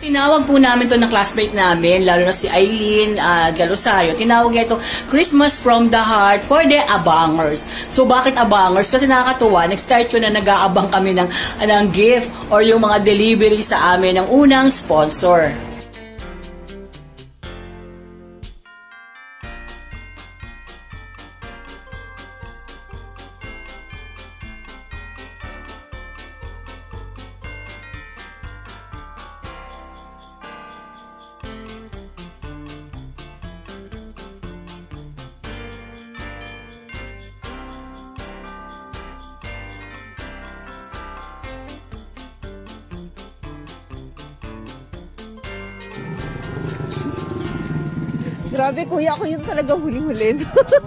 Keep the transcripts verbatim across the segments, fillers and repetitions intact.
Tinawag po namin to ng classmate namin, lalo na si Eileen uh, Galosayo. Tinawag niya ito Christmas from the Heart for the Abangers. So bakit Abangers? Kasi nakakatuwa, nag-start ko na nag-aabang kami ng, ng gift or yung mga delivery sa amin ng unang sponsor. Grabe kuya, ako yun talaga huling-hulin.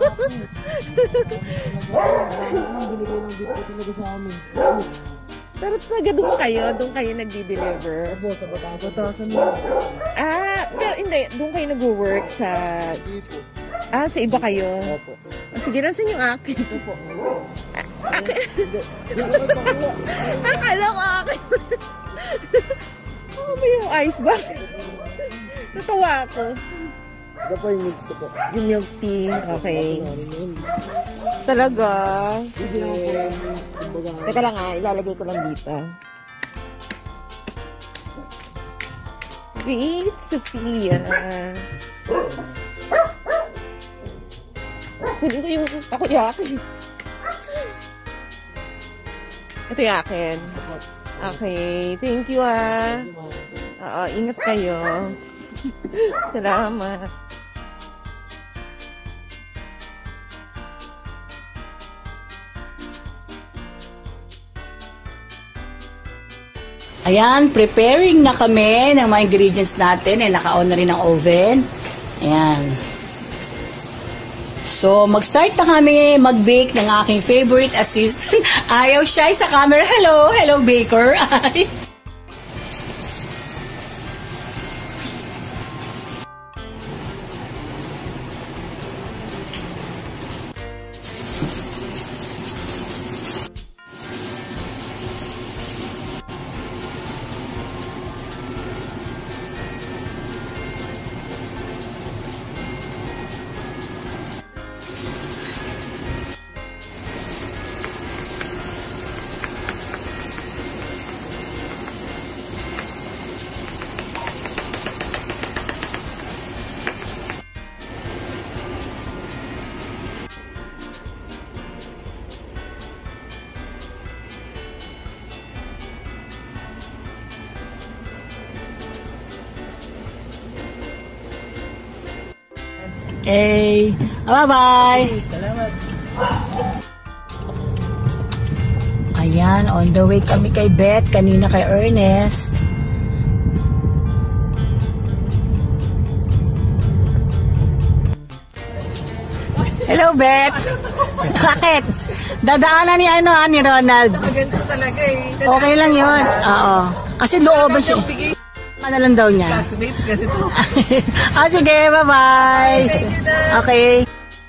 Pero talaga doon kayo, doon kayo nagdi-deliver. Opo, sa batasan mo. Ah, pero hindi, doon kayo nag-work sa... Ah, sa iba kayo? Opo. Oh, sige, nasan yung akin? Opo. Akin? Akala ko akin. Ano ba yung ice bag? Natawa ako. Ito po yung milk tea po. Yung milk tea, okay. Talaga? Hindi naman po. Teka lang ah, ilalagay ko lang dito. Great, Sophia. Kunin ko yung takoyaki. Ito yung akin. Okay, thank you ah. Oo, ingat kayo. Salamat. Ayan, preparing na kami ng mga ingredients natin. Eh, naka-on na rin ang oven. Ayan. So, mag-start na kami mag-bake ng aking favorite assistant. Ayaw siya sa camera. Hello, hello baker. Okay. Bye-bye. Salamat. Ayan, on the way kami kay Beth, kanina kay Ernest. Hello, Beth. Bakit? Dadaanan ni ano, ni Ronald. Ganito talaga eh. Okay lang yun. Oo. Kasi looban siya. Ano lang daw niya. Classmates, ganito. Ah, sige, bye-bye. Okay.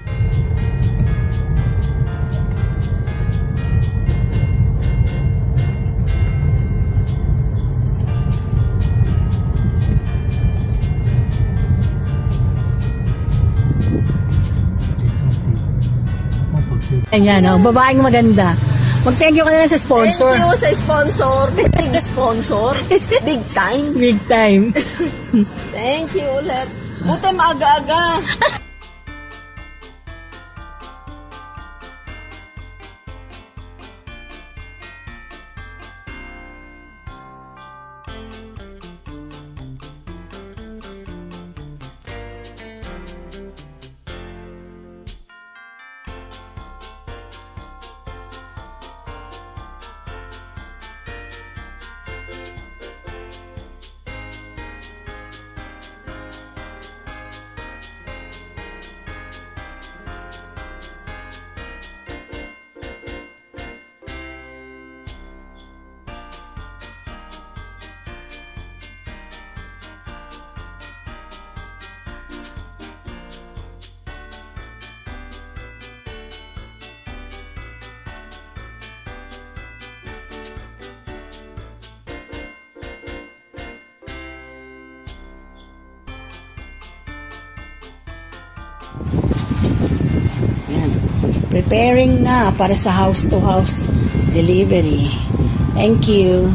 Ayan, oh, babaeng maganda. Mag-thank you ka na lang sa sponsor. Thank you sa sponsor. Big sponsor. Big time. Big time. Thank you ulit. Buti maaga-aga. Yan. Preparing na para sa house-to-house delivery. Thank you.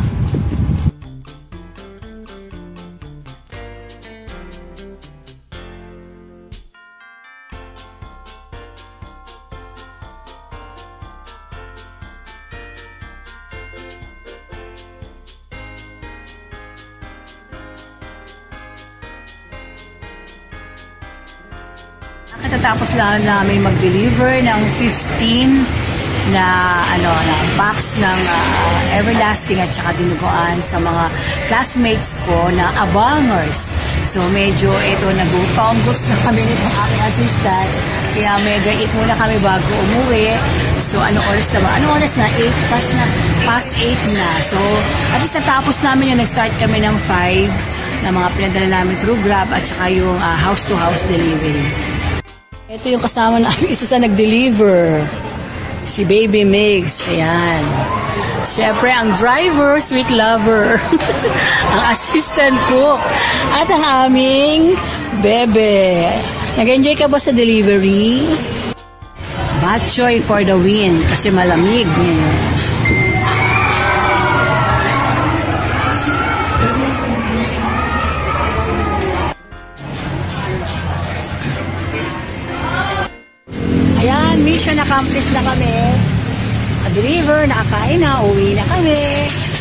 Katatapos lang namin mag-deliver ng fifteen na ano na box ng uh, everlasting at saka dinuguan sa mga classmates ko na abangers. So medyo ito nag-utonggos na kami nitong aking assistant. Kaya mega eat muna kami bago umuwi. So ano oras na ba? Ano oras na? eight past na. Past eight na. So at least natapos namin yung nag-start kami ng five na mga pinadala namin through Grab at saka yung uh, house-to-house delivery. Ito yung kasama namin, isa sa nag-deliver. Si Baby Migs. Ayan. Siyempre, ang driver, sweet lover. Ang assistant cook. At ang aming bebe. Nag-enjoy ka ba sa delivery? Batchoy for the win. Kasi malamig ngayon. Ayan, mission accomplished na kami. A deliver, nakakain na, uwi na kami.